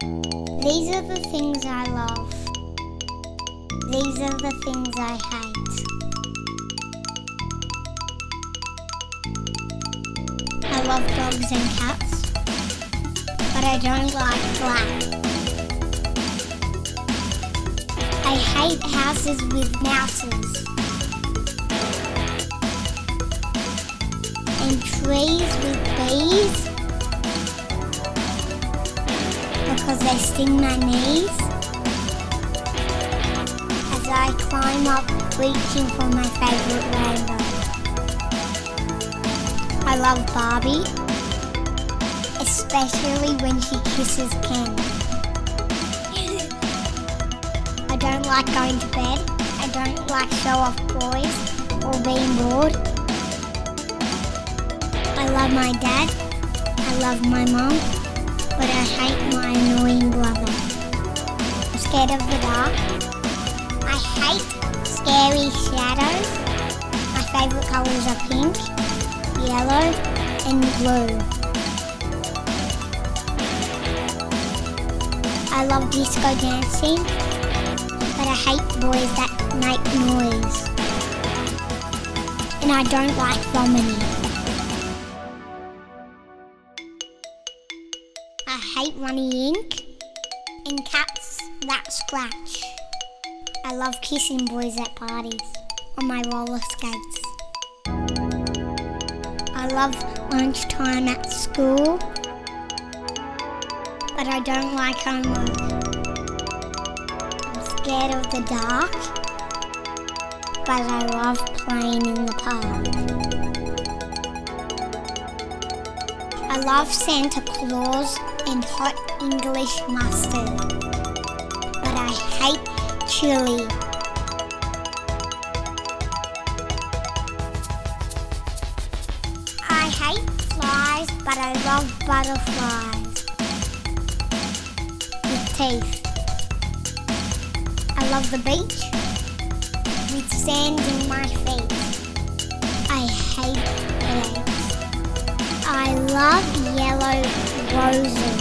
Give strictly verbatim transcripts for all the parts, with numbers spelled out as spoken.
These are the things I love. These are the things I hate. I love dogs and cats, but I don't like black. I hate houses with mouses and trees with bees because they sting my knees as I climb up reaching for my favourite rainbow. I love Barbie, especially when she kisses Ken. I don't like going to bed. I don't like show-off boys or being bored. I love my dad. I love my mom, but I hate my annoying brother. I'm scared of the dark. I hate scary shadows. My favourite colours are pink, yellow and blue. I love disco dancing, but I hate boys that make noise. And I don't like vomiting. I hate runny ink and cats that scratch. I love kissing boys at parties on my roller skates. I love lunchtime at school, but I don't like homework. I'm scared of the dark, but I love playing in the park. I love Santa Claus and hot English mustard, but I hate chili. I hate flies, but I love butterflies with teeth. I love the beach with sand in my feet. I hate eggs. I love yellow roses.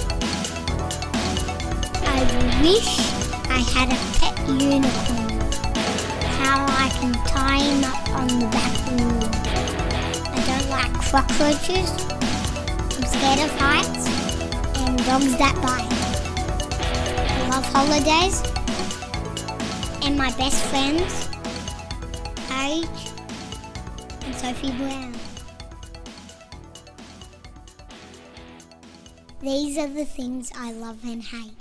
I wish I had a pet unicorn. How I can tie him up on the back wall. I don't like cockroaches. I'm scared of heights and dogs that bite. I love holidays and my best friends, Paige and Sophie Brown. These are the things I love and hate.